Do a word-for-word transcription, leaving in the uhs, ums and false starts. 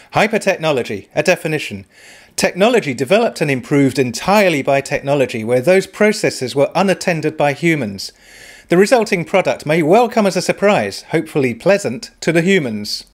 Hypertechnology, a definition. Technology developed and improved entirely by technology where those processes were unattended by humans. The resulting product may well come as a surprise, hopefully pleasant, to the humans.